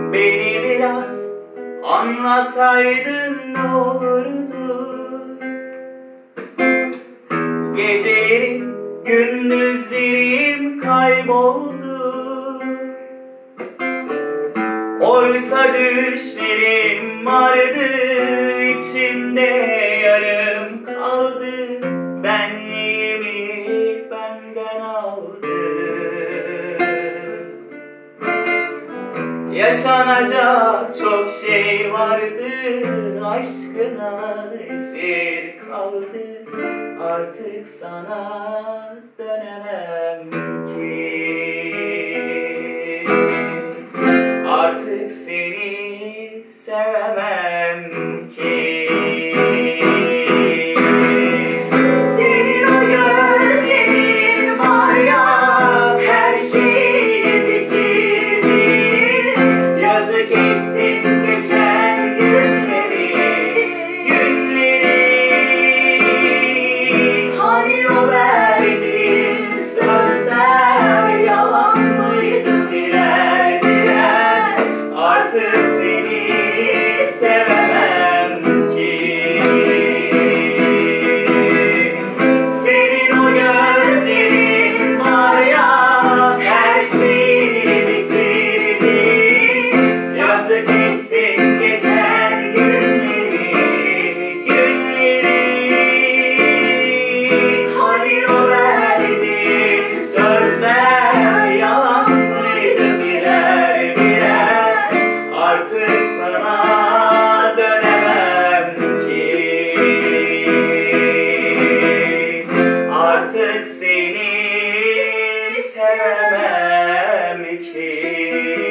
Beni biraz anlasaydın ne olurdu? Gecelerim, gündüzlerim kayboldu. Oysa düşlerim vardı, içimde yarım kaldı. Benliğimi benden aldı. Yaşanacak çok şey vardı, aşkına esir kaldı. Artık sana dönemem ki. Artık seni sevemem ki. Senin o gözlerin var ya, her şeyi bitirdin. Yazık etsin geçen günleri, hani o verdiğin sözler yalan mıydı birer birer? Artık seni sevemem ki. Senin o gözlerin var ya, her şeyi bitirdin. Yazık etsin geçen günleri, hani o verdiğin sözler yalan mıydı birer birer? Artık sana dönemem ki. Artık seni sevemem ki.